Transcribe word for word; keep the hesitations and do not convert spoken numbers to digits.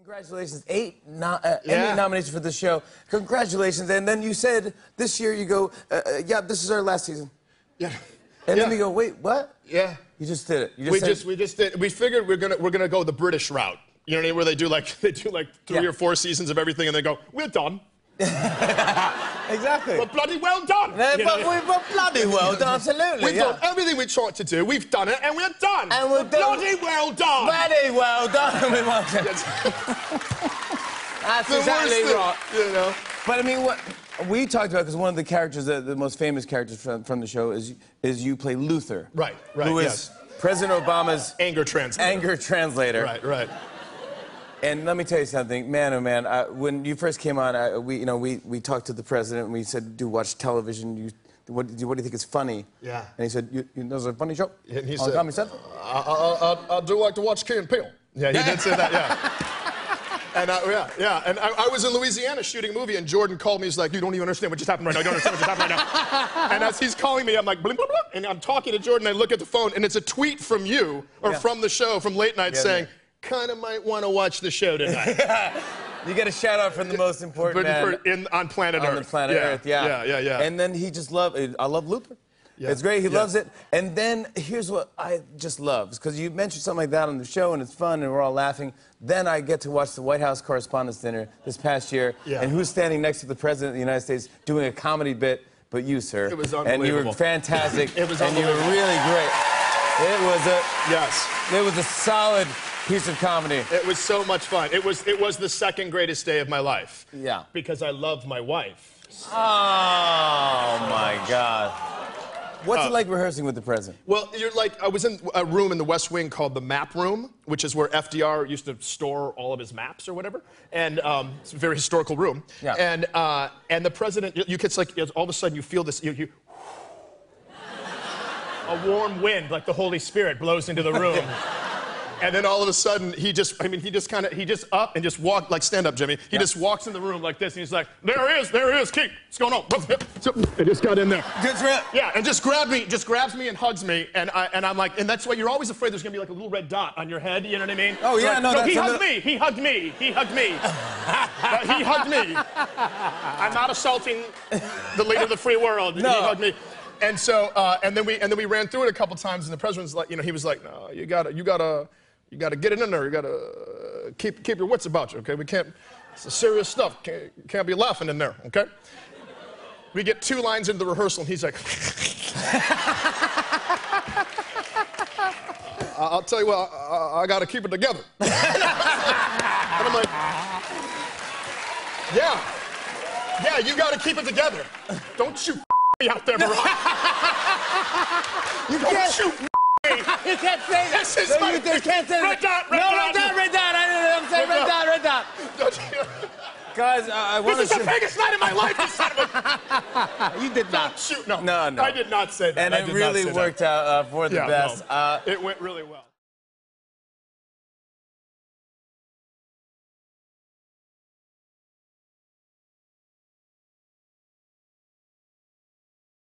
Congratulations, eight no uh, yeah. Emmy nominations for the show. Congratulations, and then you said this year you go, uh, uh, yeah, this is our last season. Yeah. And yeah. then we go, wait, what? Yeah. You just did it. You just we said, just we just did. We figured we're gonna we're gonna go the British route. You know what I mean? Where they do like they do like three yeah. or four seasons of everything, and they go, we're done. Exactly. We're bloody well done. No, you but know? we're, we're bloody well done, absolutely. We've yeah. done everything we tried to do. We've done it, and we're done. And we're, we're bloody well done. Bloody well done. We want it. That's the exactly worst right. Thing, you know. But I mean, what we talked about, because one of the characters, the, the most famous characters from, from the show, is is you play Luther. Right. Right. Who is yes. President Obama's anger translator. Anger translator. Right. Right. And let me tell you something, man, oh man. I, when you first came on, I, we, you know, we, we talked to the president and we said, "Do you watch television? You, what, do you, what do you think is funny?" Yeah. And he said, "You, you know, there's a funny show." And he on said, Comedy Central. I, I, I, I do like to watch Key and Peele. Yeah, he did say that. Yeah. And I, yeah, yeah. And I, I was in Louisiana shooting a movie, and Jordan called me. He's like, "You don't even understand what just happened right now. You don't understand what just happened right now." And as he's calling me, I'm like, blah, blah, blah, and I'm talking to Jordan. I look at the phone, and it's a tweet from you or yeah. from the show, from Late Night, yeah, saying, yeah. "Kind of might want to watch the show tonight." You get a shout out from the most important man in, on planet on Earth. On the planet yeah. Earth, yeah. Yeah, yeah, yeah. And then he just loved I love Luther. Yeah. It's great, he yeah. loves it. And then here's what I just love, because you mentioned something like that on the show and it's fun and we're all laughing. Then I get to watch the White House Correspondence Dinner this past year. Yeah. And who's standing next to the President of the United States doing a comedy bit but you, sir. It was unbelievable. And you were fantastic. It was and you were really great. It was a yes. It was a solid piece of comedy. It was so much fun. It was it was the second greatest day of my life. Yeah. Because I love my wife. Oh my God. What's uh, it like rehearsing with the president? Well, you're like, I was in a room in the West Wing called the Map Room, which is where F D R used to store all of his maps or whatever. And um, it's a very historical room. Yeah. And uh, and the president, you, you it's like all of a sudden you feel this, you, you a warm wind, like the Holy Spirit, blows into the room. And then all of a sudden, he just, I mean, he just kind of, he just up and just walked, like, stand up, Jimmy. He yeah. just walks in the room like this, and he's like, there he is, there he is, Key, what's going on? I just got in there. Just right. Yeah, and just grabbed me, just grabs me and hugs me, and, I, and I'm like, and that's why you're always afraid there's going to be like a little red dot on your head, you know what I mean? Oh, yeah, like, no, no, that's he hugged little... me, he hugged me, he hugged me. uh, he hugged me. I'm not assaulting the leader of the free world. No. He hugged me. And so, uh, and then we, and then we ran through it a couple times, and the president's like, you know, he was like, no, you gotta, you gotta, you gotta get it in there. You gotta uh, keep, keep your wits about you, okay? We can't, it's serious stuff. Can't, can't be laughing in there, okay? We get two lines into the rehearsal, and he's like, I'll tell you what, I, I gotta keep it together. And I'm like, yeah, yeah, you gotta keep it together. Don't shoot me out there, Barack. You Don't can't shoot me. You can't say that. This is no, my you can't say red that. dot, red no, dot. red dot, red dot. I didn't know I'm saying red dot, red dot. Guys, uh, I want to. This is the biggest night of my life. This son of a... You did not Don't shoot. No, no, no. I did not say that. And I it did really not say worked that. out uh, for the yeah, best. No. Uh, it went really well.